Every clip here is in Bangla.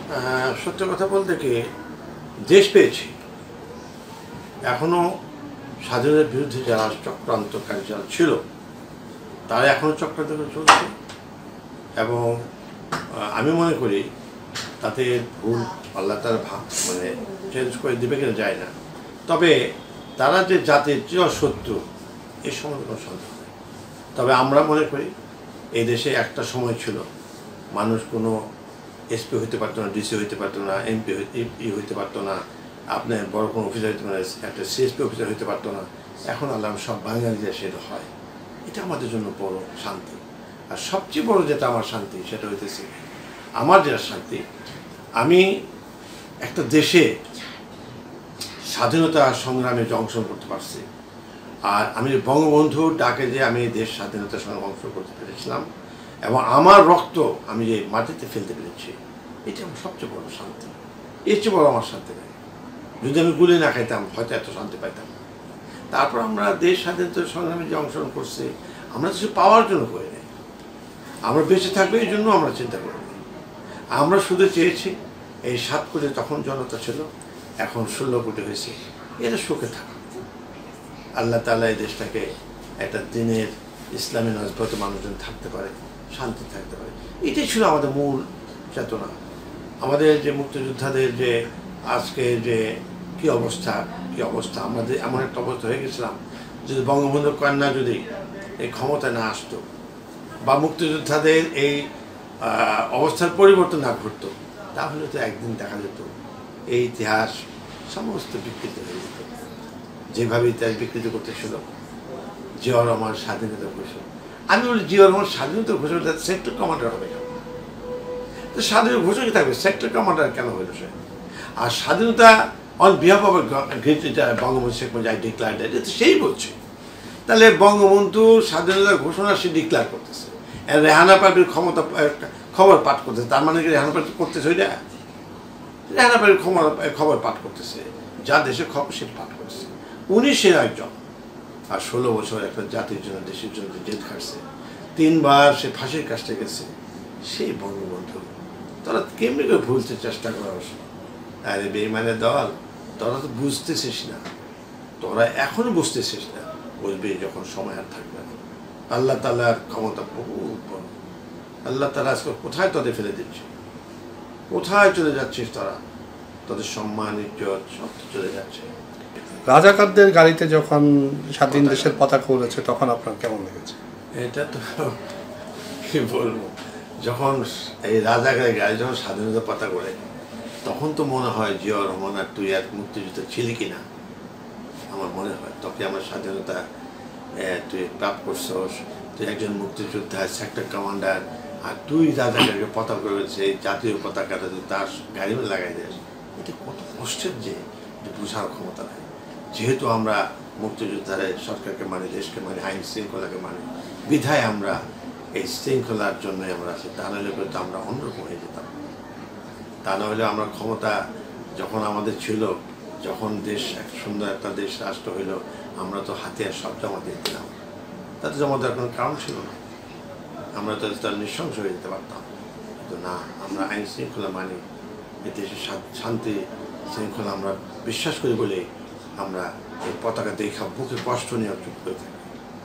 সত্য কথা বলতে কি, দেশ পেয়েছি, এখনও স্বাধীনতার বিরুদ্ধে যারা চক্রান্তকারী যারা ছিল তারা এখনও চক্রান্ত করে চলছে, এবং আমি মনে করি তাতে ভুল আল্লাহ তারা মানে চেঞ্জ করে দেবে কিনা যায় না। তবে তারা যে জাতির চিরশত্রু এ সম্বন্ধে কোনো সন্দেহ নেই। তবে আমরা মনে করি এই দেশে একটা সময় ছিল মানুষ কোনো এসপি হইতে পারতো না, ডিসি হইতে পারতো না, এমপি হইতে পারতো না, আপনার বড় কোনো অফিসার হইতে পারে, একটা সিএসপি অফিসার হইতে পারতো না। এখন আল্লাহ সব বাঙালিদের সেটা হয়, এটা আমাদের জন্য বড় শান্তি। আর সবচেয়ে বড় যেটা আমার শান্তি সেটা হইতেছে আমার যেটা শান্তি, আমি একটা দেশে স্বাধীনতা সংগ্রামে অংশগ্রহণ করতে পারছি। আর আমি বঙ্গবন্ধুর ডাকে যে আমি দেশ স্বাধীনতার সঙ্গে অংশগ্রহণ করতে পেরেছিলাম এবং আমার রক্ত আমি যে মাটিতে ফেলতে পেরেছি, এটা আমার সবচেয়ে বড় শান্তি। এর চেয়ে বড় আমার শান্তি নেই। যদি আমি গুলি না খাইতাম হয়তো এত শান্তি পাইতাম। তারপর আমরা দেশ স্বাধীনতার সংগ্রামে যে অংশগ্রহণ করছি, আমরা কিছু পাওয়ার জন্য করি নাই, আমরা বেঁচে থাকবে এই জন্য আমরা চিন্তা করি। আমরা শুধু চেয়েছি এই 7 কোটি তখন জনতা ছিল, এখন 16 কোটি হয়েছে, এটা সুখে থাকা। আল্লাহ তাআলা এই দেশটাকে একটা দিনের ইসলামী নজবত মানুষজন থাকতে পারে, শান্তি থাকতে পারে, এটাই ছিল আমাদের মূল চেতনা। আমাদের যে মুক্তিযোদ্ধাদের যে আজকে যে কী অবস্থা, আমাদের এমন একটা অবস্থা হয়ে গেছিলাম, যদি বঙ্গবন্ধু কন্যা যদি এই ক্ষমতায় না আসতো বা মুক্তিযোদ্ধাদের এই অবস্থার পরিবর্তন না ঘটতো, তাহলে তো একদিন দেখা যেত এই ইতিহাস সমস্ত বিকৃত হয়ে যেত। যেভাবে ইতিহাস বিকৃত করতেছিল জিয়াউর রহমান স্বাধীনতা ঘোষণা, আমি বলি জিয়াউর রহমান স্বাধীনতা ঘোষণা সেক্টর কমান্ডার হবে কেন? তো স্বাধীনতা ঘোষণা থাকবে, সেক্টর কমান্ডার কেন হইল সে? আর স্বাধীনতা on behalf of Bangabandhu Sheikh Mujib I declared, এটা তো সেই বলছে। তাহলে বঙ্গবন্ধু স্বাধীনতা ঘোষণা সে ডিক্লেয়ার করতেছে, রেহানা পার্টির খবর পাঠ করতেছে, তার মানে কি রেহানা পার্টি করতেছে ওইটা? রেহানা পার্টির খবর পাঠ করতেছে, যা দেশের খবর সে পাঠ করতেছে। উনি সে একজন, আর 16 বছর একটা জাতির জন্য দেশের জন্য জেল খাটছে, 3 বার সে ফাঁসির কাজটা গেছে, সেই বঙ্গবন্ধু তোরা কেমনি করে ভুলতে চেষ্টা করস? আরে বেঈমানের দল, তোরা তো বুঝতেছিস না, তোরা এখনো বুঝতেছিস না, বুঝবি যখন সময় আর থাকবে না। আল্লাহ তাআলার ক্ষমতা বহুত বড়। আল্লাহ তাআলা আজকে কোথায় তোদের ফেলে দিচ্ছে, কোথায় চলে যাচ্ছিস তোরা? তোদের সম্মান ইজ্জত সব চলে যাচ্ছে। রাজাকারদের গাড়িতে যখন স্বাধীন দেশের পতাকা উড়েছে তখন আপনার কেমন লেগেছে? এটা তো কি বলবো, যখন এই রাজাকারের গাড়ি যখন স্বাধীনতা পতাকা করে, তখন তো মনে হয় জিয়াউর রহমান আর তুই এক মুক্তিযুদ্ধ ছিলি কিনা। আমার মনে হয় তোকে আমার স্বাধীনতা তুই প্রাপ্ত করছস, তুই একজন মুক্তিযোদ্ধা, সেক্টর কমান্ডার, আর তুই রাজাকারকে পতাকা করেছে, এই জাতীয় পতাকাটা তুই তার গাড়ি লাগাই দিস, এটা কত কষ্টের যে বোঝার ক্ষমতা নেই। যেহেতু আমরা মুক্তিযোদ্ধারা সরকারকে মানি, দেশকে মানি, আইন শৃঙ্খলাকে মানি, বিধায় আমরা এই শৃঙ্খলার জন্যই আমরা আছি। তা নাহলে তো আমরা অন্যরকম হয়ে যেতাম। তা না হলে আমরা ক্ষমতা যখন আমাদের ছিল, যখন দেশ এক সুন্দর একটা দেশ রাষ্ট্র হইল, আমরা তো হাতিয়ার সব জমা দিয়ে দিলাম, তাতে জমা দেওয়ার কোনো কারণ ছিল না। আমরা তো তার নৃশংস হয়ে যেতে পারতাম। তো না, আমরা আইন শৃঙ্খলা মানি, এই দেশের শান্তি শৃঙ্খলা আমরা বিশ্বাস করি বলে আমরা এই পতাকা দেখা বুকে কষ্ট নিয়ে চুপ করে থাকি।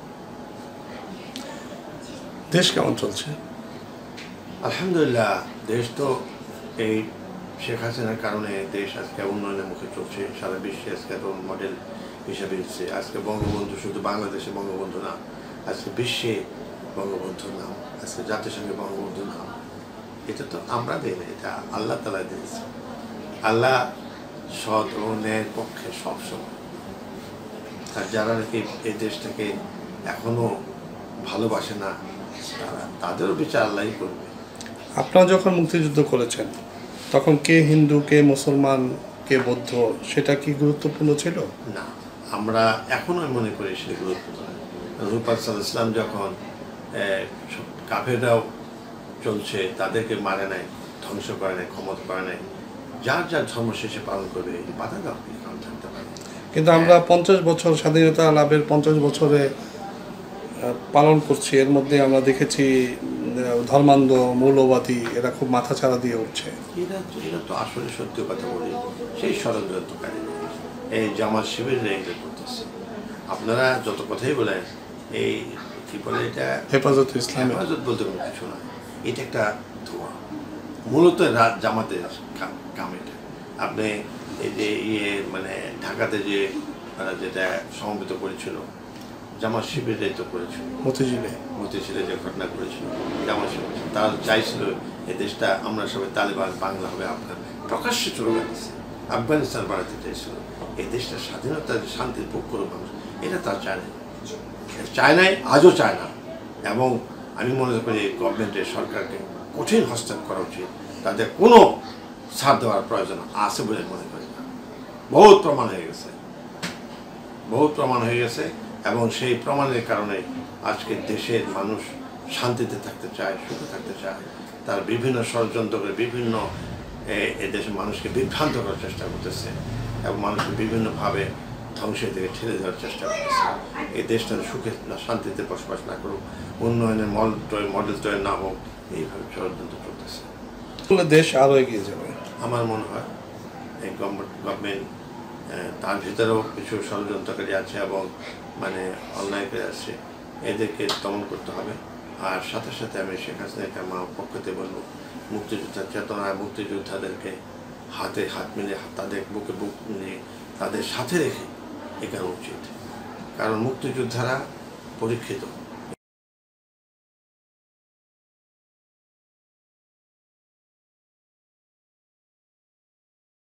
দেশ কেমন চলছে? আলহামদুলিল্লাহ, দেশ তো এই শেখ হাসিনার কারণে দেশ আজকে উন্নয়নের মুখে চলছে। সারা বিশ্বে আজকে রোল মডেল হিসাবে এসেছে। আজকে বঙ্গবন্ধু শুধু বাংলাদেশে বঙ্গবন্ধু না, আজকে বিশ্বে বঙ্গবন্ধুর নাম, আজকে জাতিসংঘে বঙ্গবন্ধুর নাম। এটা তো আমরা দিই না, এটা আল্লাহ তাআলা দিয়েছে। আল্লাহ সৎ ও ন্যায়ের পক্ষে সবসময়। আর যারা নাকি এই দেশটাকে এখনো ভালোবাসে না, তাদেরও বিচার আল্লাহই করবে। আপনারা যখন মুক্তিযুদ্ধ করেছেন তখন কে হিন্দু, কে মুসলমান, কে বৌদ্ধ, সেটা কি গুরুত্বপূর্ণ ছিল? না, আমরা এখনো মনে করি সেটা গুরুত্বপূর্ণ। রাসূল পাক সাল্লাল্লাহু আলাইহি ওয়াসাল্লাম যখন কাফেররাও চলছে, তাদেরকে মারে নাই, ধ্বংস করে নাই, ক্ষমতা করে নাই, যার যার ধর্ম শেষে পালন করবে, এই বাধা দাও কারণ থাকতে পারে। কিন্তু আমরা 50 বছর স্বাধীনতা লাভের 50 বছরে পালন করছি, এর মধ্যে আমরা দেখেছি ধর্মান্ধ মৌলবাদী এরা খুব মাথাচাড়া দিয়ে উঠছে। এরা তো আসলে সত্যি কথা বলি, সেই ষড়যন্ত্রকারী এই জামাত শিবির এগুলো করতেছে। আপনারা যত কথাই বলেন, এই কি বলে এটা হেফাজত ইসলাম, হেফাজত বলতে কোনো কিছু না, এটা একটা ধোঁয়া, মূলত জামাতের কাম এটা। আপনি এই যে মানে ঢাকাতে যে তারা যেটা সমবেত করেছিল, জামাত শিবিরাই তো করেছিল। মতিঝিলে যে ঘটনা করেছিল জামাত শিবির, তারা চাইছিল এই দেশটা আমরা সবাই তালেবান বাংলা হবে, আপনার প্রকাশ্যে চলে গেছে, আফগানিস্তান বাড়াতে চাইছিল, এই দেশটা স্বাধীনতা শান্তির ভোগ করুক মানুষ, এটা তার চায় নাই, আজও চায় না। এবং আমি মনে করি গভর্নমেন্টের সরকারকে কঠিন হস্তক্ষেপ করা উচিত, তাদের কোনো ছাড় দেওয়ার প্রয়োজন আছে বলে মনে করি না। বহুত প্রমাণ হয়ে গেছে এবং সেই প্রমাণের কারণে আজকে দেশের মানুষ শান্তিতে থাকতে চায়, সুখে থাকতে চায়। তার বিভিন্ন ষড়যন্ত্র করে বিভিন্ন এদেশের মানুষকে বিভ্রান্ত করার চেষ্টা করতেছে এবং মানুষকে বিভিন্নভাবে ধ্বংসের দিকে ঠেলে দেওয়ার চেষ্টা করতেছে। এই দেশটা সুখে শান্তিতে বসবাস না করুক, উন্নয়নের মডেল তৈরি না হোক, এইভাবে ষড়যন্ত্র চলতেছে। দেশ আরও এগিয়ে যাবে আমার মনে হয় এই গভর্নমেন্ট তার ভিতরেও কিছু ষড়যন্ত্রকারী আছে এবং মানে অন্যায় করে আসছে, এদেরকে দমন করতে হবে। আর সাথে সাথে আমি শেখ হাসিনাকে আমার পক্ষতে বলবো, মুক্তিযোদ্ধার চেতনায় মুক্তিযোদ্ধাদেরকে হাতে হাত মিলে তাদের বুকে বুক নিয়ে তাদের সাথে রেখে এগোনো উচিত। কারণ মুক্তিযোদ্ধারা পরীক্ষিত,